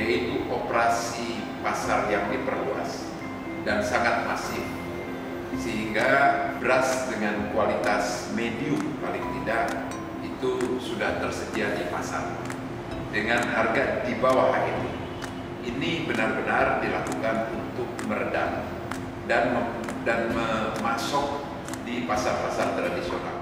yaitu operasi pasar yang diperluas dan sangat masif, sehingga beras dengan kualitas medium paling tidak itu sudah tersedia di pasar dengan harga di bawah HMI. Ini benar-benar dilakukan untuk meredam dan memasok di pasar-pasar tradisional.